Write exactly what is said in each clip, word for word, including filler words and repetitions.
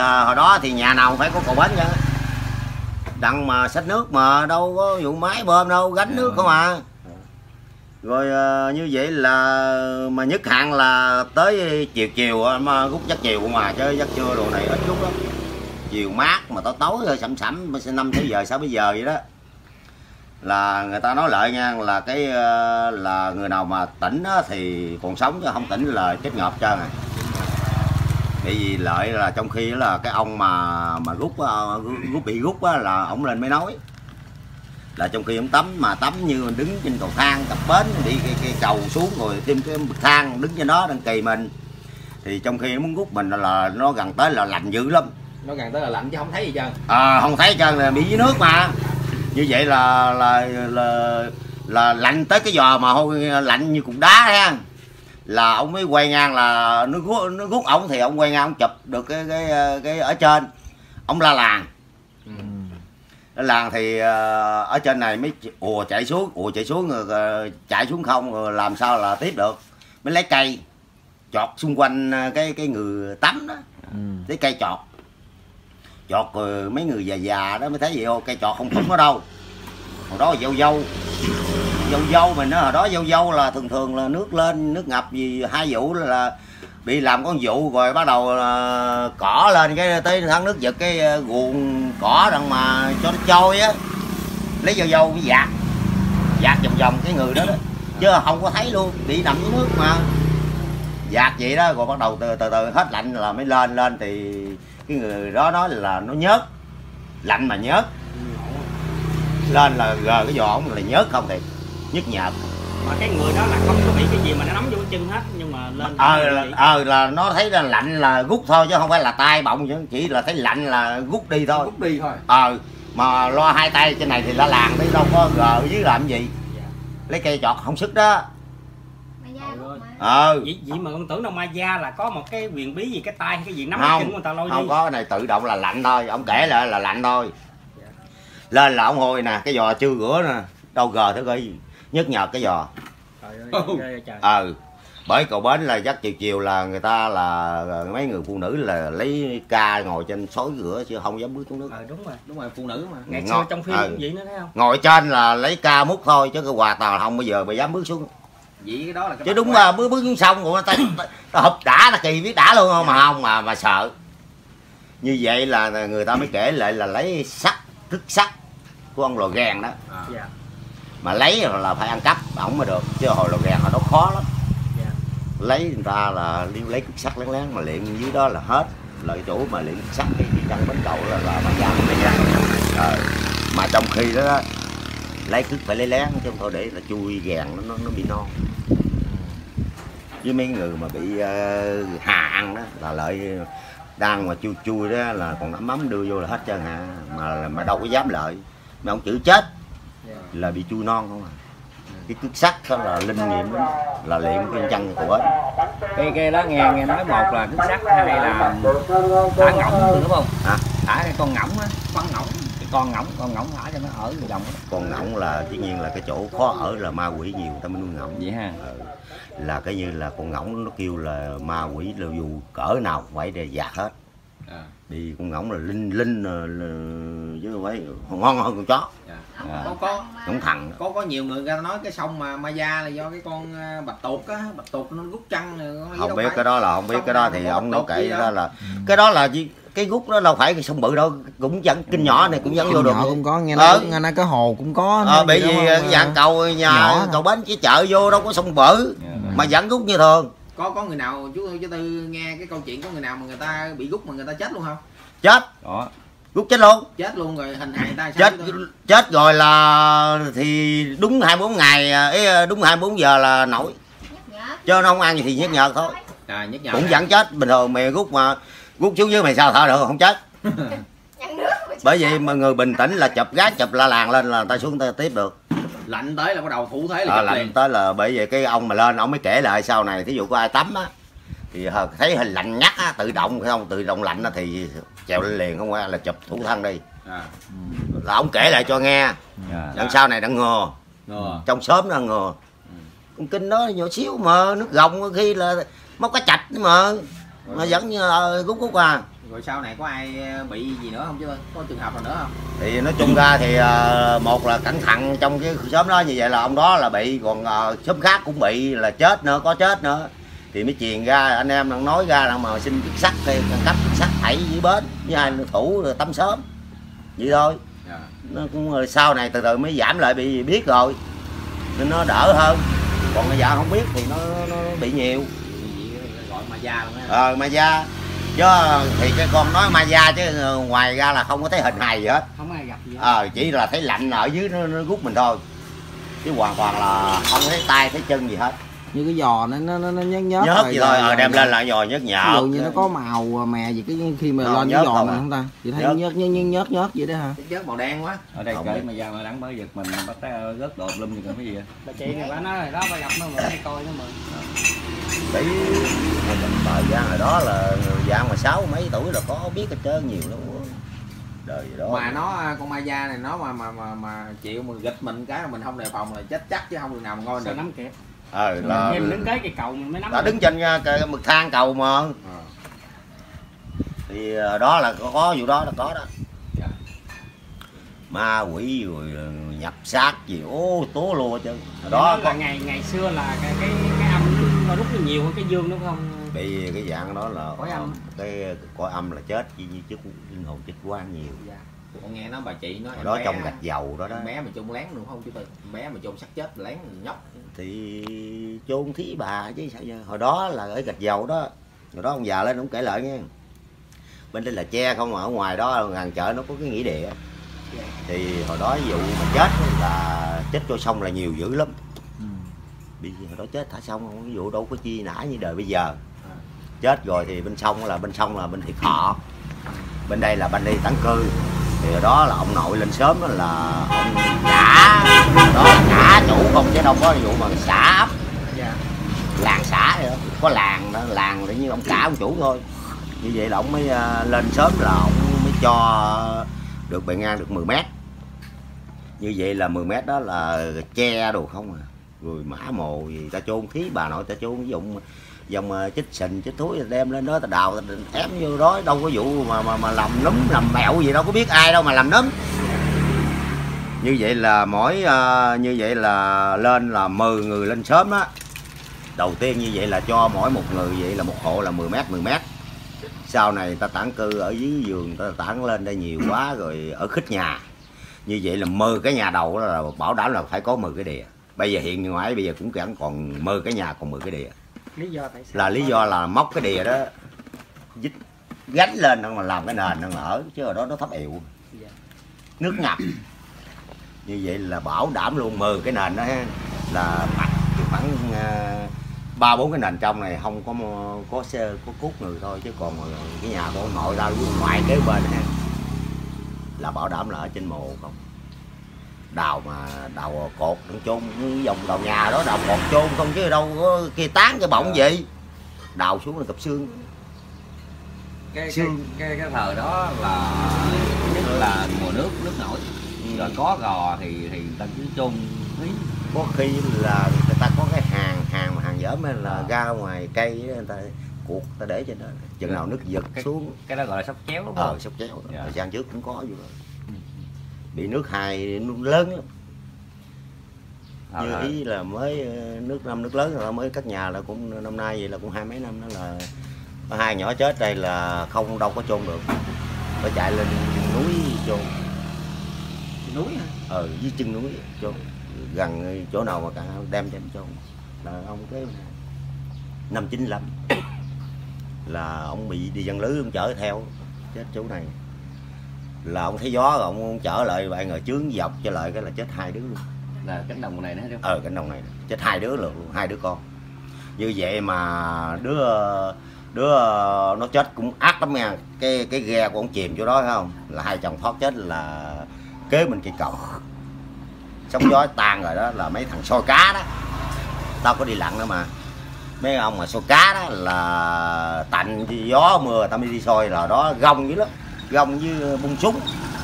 uh, hồi đó thì nhà nào phải có cầu bến chứ, đặng mà xách nước mà đâu có vụ máy bơm đâu, gánh nước không à. Rồi uh, như vậy là mà nhất hạn là tới chiều chiều mà rút giấc chiều không à, chứ giấc trưa đồ này ít rút lắm. Chiều mát mà tối tối thôi, sẩm sẩm năm sáu giờ sáu bảy giờ vậy đó. Là người ta nói lại nha, là cái uh, là người nào mà tỉnh á, thì còn sống, chứ không tỉnh là chết ngợp trơn à. Bởi vì lợi là trong khi là cái ông mà mà rút rút bị rút á, là ổng lên mới nói là trong khi ông tắm mà tắm như mình đứng trên cầu thang cặp bến đi cái, cái cầu xuống rồi thêm cái bậc thang đứng trên đó đang kỳ mình, thì trong khi muốn rút mình là nó gần tới là lạnh dữ lắm. Nó gần tới là lạnh chứ không thấy gì trơn. À, không thấy trơn, là bị dưới nước mà. Như vậy là là là, là lạnh tới cái giò mà hôi lạnh như cục đá ha. Là ông mới quay ngang, là nó rút nó rút ổng thì ông quay ngang ông chụp được cái cái cái ở trên. Ông la làng. Ừ. Làng thì ở trên này mới ùa chạy xuống, ùa chạy xuống rồi chạy xuống không rồi làm sao là tiếp được. Mới lấy cây chọt xung quanh cái cái người tắm đó. Ừ. Lấy cây chọt. Chọt rồi mấy người già già đó mới thấy gì ô, cây chọt không thủng ở đâu. Hồi đó dâu dâu dâu dâu mình đó, hồi đó dâu dâu là thường thường là nước lên nước ngập gì hai vụ là bị làm con vụ rồi bắt đầu là cỏ lên cái tới tháng nước giật cái guồng cỏ đằng mà cho nó trôi á, lấy dâu dâu mới dạt dạt vòng vòng cái người đó đó, chứ không có thấy luôn, bị nằm dưới nước mà dạt vậy đó. Rồi bắt đầu từ từ, từ hết lạnh là mới lên lên thì cái người đó nói là nó nhớt, lạnh mà nhớt lên là gờ cái giò ổng là nhớt không thì nhức nhợt. Mà cái người đó là không có bị cái gì mà nó nắm vô cái chân hết, nhưng mà lên ờ là, ờ là nó thấy là lạnh là rút thôi chứ không phải là tay bọng, chứ chỉ là thấy lạnh là rút đi thôi, rút đi thôi. Ờ mà lo hai tay trên này thì la làng đấy, đâu có gờ dưới làm gì. Dạ. Lấy cây chọt không sức đó. Ờ vậy, vậy mà con tưởng đâu ma da là có một cái quyền bí gì cái tay cái gì nắm không, cái chân người ta lôi không đi. có, cái này tự động là lạnh thôi, ông kể lại là lạnh thôi. Dạ. Lên là ông hôi nè, cái giò chưa rửa nè, đâu gờ thứ coi nhức nhợt cái giò. Ừ, bởi cầu bến là chắc chiều chiều là người ta là mấy người phụ nữ là lấy ca ngồi trên xối rửa chứ không dám bước xuống nước. Ờ đúng rồi, đúng rồi, phụ nữ mà. Ngày xưa trong phim cũng vậy nữa thấy không? Ngồi trên là lấy ca múc thôi chứ cái quà tàu không bao giờ mà dám bước xuống. Vậy cái đó là cái chứ đúng là bước bước xuống sông của ta, ta hợp đã là kỳ biết đã luôn không mà không mà mà sợ. Như vậy là người ta mới kể lại là lấy sắt, thức sắt của ông lò gèn đó. À. Yeah. Mà lấy rồi là phải ăn cắp ổng mới được, chứ hồi lò gèn hồi đó khó lắm. Yeah. Lấy người ta là lấy thức sắt lén lén mà luyện dưới đó là hết. Là cái chỗ mà luyện thức sắt thì chân bến cầu là là bắt ra ra. Rồi. Mà trong khi đó, đó lấy thức phải lấy lén chứ không thôi để là chui gèn nó nó, nó bị non. Với mấy người mà bị uh, hà ăn đó là lợi đang mà chui chui đó là còn nắm mắm đưa vô là hết trơn hả, mà mà đâu có dám lợi, mà ông chữ chết là bị chui non không à. Cái cước sắt đó là linh nghiệm đó, là luyện cái chân của bến. Cái cái đó nghe nghe nói một là cước sắt, hai là thả ngỗng đúng không? À? Thả cái con ngỗng á, con ngỗng, cái con ngỗng, con ngỗng thả cho nó ở vòng đó. Con ngỗng là dĩ nhiên là cái chỗ khó ở là ma quỷ nhiều, ta mới nuôi ngỗng vậy ha. Ừ. Là cái như là con ngỗng nó kêu là ma quỷ là dù cỡ nào cũng phải để dạt hết. À. Vì con ngỗng là linh linh chứ không phải ngon hơn con chó. À. À. Có có ngỗng thằng có có nhiều người ta nói cái sông mà ma da là do cái con bạch tuộc á, bạch tuộc nó rút chân. Không biết cái đó là không biết cái đó thì ông nói kệ đó. đó là cái đó là gì, cái rút đó đâu phải cái sông bự đâu, cũng dẫn kinh nhỏ này cũng dẫn kinh vô được. Cũng có nghe nói, nghe nói cái hồ cũng có. Ờ, bởi vì cái dạng cầu nhà cầu bến chỉ chợ vô đâu có sông bự. Yeah. Mà vẫn rút như thường. Có có người nào chú chú Tư nghe cái câu chuyện có người nào mà người ta bị rút mà người ta chết luôn không? Chết. Đó. Rút chết luôn. Chết luôn rồi hình hài người ta chết chết rồi là thì đúng hai mươi bốn ngày ấy, đúng hai mươi bốn giờ là nổi. Chứ nó không ăn gì thì nhức nhợt thôi. À, nhức nhợt. Cũng vẫn chết bình thường, mày rút mà rút xuống dưới mày sao thở được không chết. Bởi vậy mà người bình tĩnh là chụp gác chụp la làng lên là người ta xuống ta tiếp được. Lạnh tới là bắt đầu thủ thế là à, lạnh liền. Tới là bởi vậy cái ông mà lên ông mới kể lại sau này, thí dụ có ai tắm á thì thấy hình lạnh ngắt á, tự động không tự động lạnh á thì trèo lên liền, không qua là chụp thủ thân đi. À. Là ông kể lại cho nghe. À. Đằng sau này đang ngừa, ngừa. Trong xóm đang ngừa. Ừ. Con kinh đó nhỏ xíu mà nước gồng khi là móc cái chạch mà mà vẫn như rút rút à. Rồi sau này có ai bị gì nữa không chứ, có trường hợp nào nữa không? Thì nói chung ra thì uh, một là cẩn thận trong cái xóm đó, như vậy là ông đó là bị, còn uh, xóm khác cũng bị là chết nữa, có chết nữa. Thì mới truyền ra, anh em đang nói ra là mà xin chức sắt thì cấp chức sắt thảy dưới bến với hai thủ tắm sớm vậy thôi. Yeah. Nó cũng sau này từ từ mới giảm lại, bị biết rồi nên nó đỡ hơn. Còn bây giờ không biết thì nó, nó bị nhiều. Gọi ma da luôn á. Ờ ma da chứ, thì cái con nói ma da chứ ngoài ra là không có thấy hình hài gì hết, không ai gặp gì hết. Ờ chỉ là thấy lạnh ở dưới nó, nó rút mình thôi, chứ hoàn toàn là không thấy tay thấy chân gì hết. Như cái giò nó nó nó nhớt nhớt Nhớt gì thôi, ờ đem lên lại giò nhớt nhợt. Ví dụ như nó có màu mè gì cái khi mà Không, lên cái giò mình à. không ta? Chị thấy nhớt nhớt nhớt nhớt nhớt vậy đó hả? Nhớt màu đen quá. Ở đây Không kể biết. mà da mà đắng mới giật mình bắt tay rớt đột lum gì còn cái gì vậy? Bà chị này bà nói rồi đó, bà gặp nó mà hay coi nó mà. Tí thời gian hồi đó là dạng mà sáu mấy tuổi là có biết hết trơn, nhiều lắm. Đời đó. Mà nó con ma da này nó mà mà mà, mà chịu mà gịch mình cái mình không đề phòng là chết chắc chứ không được nào mà ngon Sao được. nắm kịp. Ờ là Em đứng kế cây cầu mình mới nắm. đã đứng trên cái mực thang cầu mà. À. Thì đó là có, có vụ đó là có đó. Dạ. Ma quỷ rồi nhập xác gì ô tố lùa chứ. Đó Đó là có ngày ngày xưa là cái cái cái âm nó rút nhiều hơn cái dương đúng không? bị cái dạng đó là Cõi âm. cái cõi âm là chết như chứ linh hồn chết quan nhiều. Dạ. Con nghe nó bà chị nói Hồi đó bé, trong gạch dầu đó đó. em bé mà chôn lén luôn không chứ Tư, em bé mà chôn xác chết lén nhóc. Thì chôn thí bà chứ sao giờ. Hồi đó là ở gạch dầu đó, hồi đó ông già lên ông kể lại nghe, bên đây là tre không, mà ở ngoài đó gần chợ nó có cái nghĩa địa. Dạ. Thì hồi đó ví dụ mà chết là chết cho xong là nhiều dữ lắm. Ừ. Bị hồi đó chết thả xong, ví dụ đâu có chi nã như đời bây giờ. Chết rồi thì bên sông là bên sông là bên Thiệt Thọ, bên đây là bên đây tán cư. Thì ở đó là ông nội lên sớm đó là ông cả đó, cả chủ không chứ đâu có vụ mà xã ấp. Dạ. Làng xã vậy đó. Có làng đó, làng để như ông cả ông chủ thôi. Như vậy là ông mới uh, lên sớm là ông mới cho được bề ngang được mười mét. Như vậy là mười mét đó là che đồ không à. Rồi mã mồ gì ta chôn thí bà nội ta chôn ví dụ dòng uh, chích sình chích thúi đem lên đó ta đào ta ém vô đó, đâu có vụ mà mà mà làm núm làm mẹo gì đâu có biết ai đâu mà làm núm. Như vậy là mỗi uh, như vậy là lên là mười người lên sớm á. Đầu tiên như vậy là cho mỗi một người vậy là một hộ là mười mét mười mét. Sau này ta tản cư ở dưới vườn ta tản lên đây nhiều quá rồi ở khích nhà. Như vậy là mười cái nhà đầu đó là bảo đảm là phải có mười cái đìa. Bây giờ hiện ngoài bây giờ cũng chẳng còn mười cái nhà còn mười cái đìa. Lý do tại sao? Là lý do là móc cái đìa đó dít gánh lên mà làm cái nền nó ở, chứ ở đó nó thấp ệu. Dạ. Nước ngập. Như vậy là bảo đảm luôn mười cái nền đó là mặt khoảng ba bốn cái nền trong này không có có xe có cút người thôi, chứ còn cái nhà của ông nội ra ngoài kế bên ha là bảo đảm là ở trên mồ không. Đào mà đào cột nó chôn vòng đầu nhà đó, đào cột chôn không chứ đâu có kia tán cái bọng gì. Đào xuống là cặp xương. Cái cái, cái cái thời đó là nhất là mùa nước nước nổi, rồi có gò thì thì người ta cứ chôn thí. Có khi là người ta có cái hàng hàng mà hàng dởm là ra ngoài cây người ta cuộc ta để trên đó, chừng nào nước giật cái, xuống. Cái đó gọi là sóc chéo đúng không? Ờ sóc chéo. Dạ. Thời gian trước cũng có vậy đó. Bị nước hai nước lớn lắm. À, Như à. ý là mới nước năm nước lớn rồi mới cất nhà là cũng năm nay vậy là cũng hai mấy năm đó là có hai nhỏ chết đây là không đâu có chôn được, phải chạy lên núi chôn. Núi hả? Ờ dưới chân núi chôn, gần chỗ nào mà cả đem cho chôn là ông cái năm chín lăm là ông bị đi dân lưới ông chở theo chết chỗ này, là ông thấy gió rồi ông, ông chở lại bạn người chướng dọc cho lại cái là chết hai đứa luôn. Là cánh đồng này nữa đúng không? Ờ cánh đồng này chết hai đứa luôn, hai đứa con. Như vậy mà đứa đứa nó chết cũng ác lắm nha. Cái cái ghe của ông chìm chỗ đó phải không, là hai chồng thoát chết là kế bên cây cầu, sóng gió tan rồi đó là mấy thằng soi cá đó, tao có đi lặn nữa mà, mấy ông mà soi cá đó là tạnh gió mưa tao mới đi soi, là đó gông dữ lắm, gông với bung súng.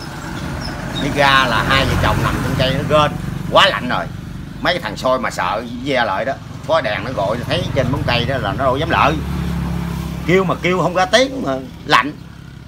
Đi ra là hai vợ chồng nằm trên cây nó gên quá lạnh rồi, mấy cái thằng soi mà sợ ve lại đó, có đèn nó gọi thấy trên bóng cây đó là nó đâu dám lợi, kêu mà kêu không ra tiếng mà lạnh.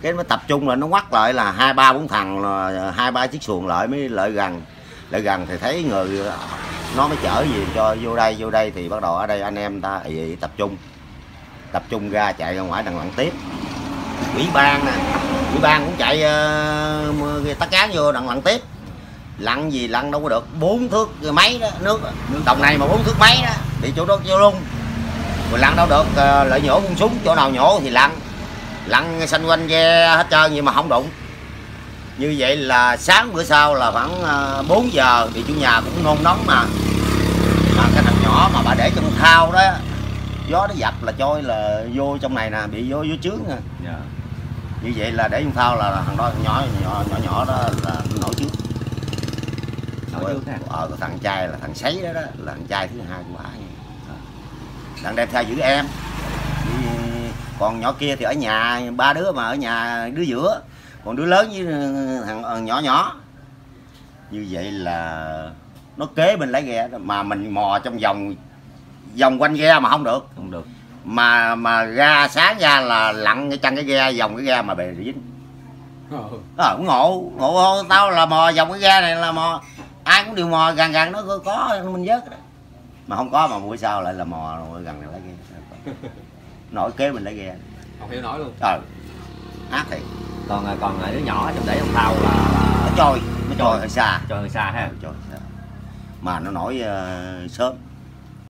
cái nó tập trung là nó quắt lại là hai ba bốn thằng, là hai ba chiếc xuồng lại mới lại gần, lại gần thì thấy người nó mới chở gì cho vô đây, vô đây thì bắt đầu ở đây anh em ta ị, ị, tập trung tập trung ra chạy ra ngoài đằng lặn tiếp. Ủy ban nè, ủy ban cũng chạy uh, tắt cán vô đằng lặn tiếp. Lặn gì lặn đâu có được, bốn thước mấy đó nước, nước đồng này mà bốn thước mấy đó bị chỗ đó vô luôn. Rồi lặn đâu được, uh, lợi nhổ con súng chỗ nào nhổ thì lặn, lặn xanh quanh ghe hết trơn nhưng mà không đụng. Như vậy là sáng bữa sau là khoảng uh, bốn giờ thì chủ nhà cũng nôn nóng mà, mà cái thằng nhỏ mà bà để trong thao đó, gió nó dập là trôi là vô trong này nè, bị vô vô chướng nè. Yeah. Như vậy là để trong thao là thằng đó nhỏ nhỏ nhỏ nhỏ đó là nổi trước. Nổi trước ha. Ờ, thằng trai là thằng sấy đó, đó là thằng trai thứ hai của bà. Thằng đem theo giữ em. Còn nhỏ kia thì ở nhà, ba đứa mà ở nhà đứa giữa, còn đứa lớn với thằng nhỏ nhỏ. Như vậy là nó kế bên lấy ghe đó, mà mình mò trong vòng vòng quanh ghe mà không được, Không được. mà mà ra sáng ra là lặn cái chân cái ghe, vòng cái ghe mà bề dính. Ờ, cũng ngộ ngộ tao là mò vòng cái ghe này là mò, ai cũng đều mò gần gần nó có, có mình vớt đó. Mà không có, mà buổi sau lại là mò rồi gần này lấy ghe, nổi kế mình lấy ghe. Không hiểu nổi luôn. Ờ, ác thì Còn còn đứa nhỏ trong để trong thao là, nó trôi, nó trôi hơi xa, cho người xa ha. trôi xa. Mà nó nổi uh, sớm.